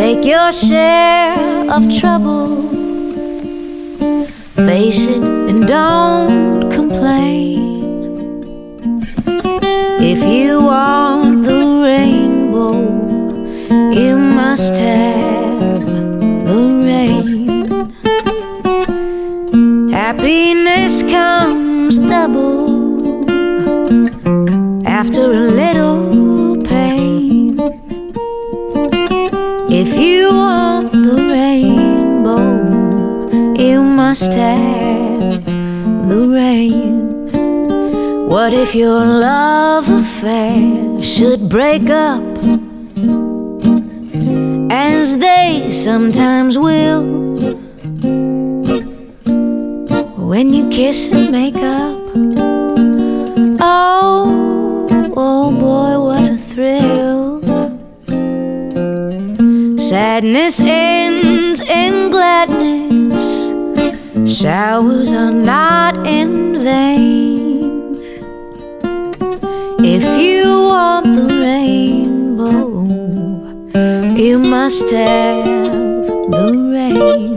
Take your share of trouble, face it and don't complain. If you want the rainbow, you must have the rain. Happiness comes double after a little pain. If you want the rainbow, you must have the rain. What if your love affair should break up, as they sometimes will, when you kiss and make up? Oh, oh boy, what a thrill. Sadness ends in gladness, showers are not in vain. If you want the rainbow, you must have the rain.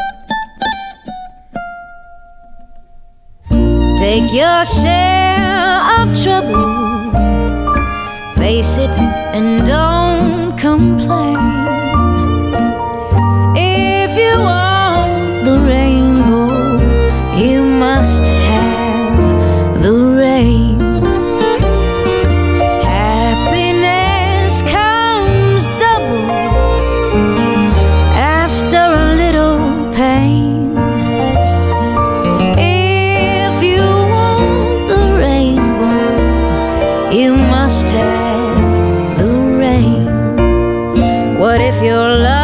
Take your share of trouble, face it and don't complain. If you want the rainbow, you must have the rain. Happiness comes double after a little pain. If you want the rainbow, you must have the rain. What if your love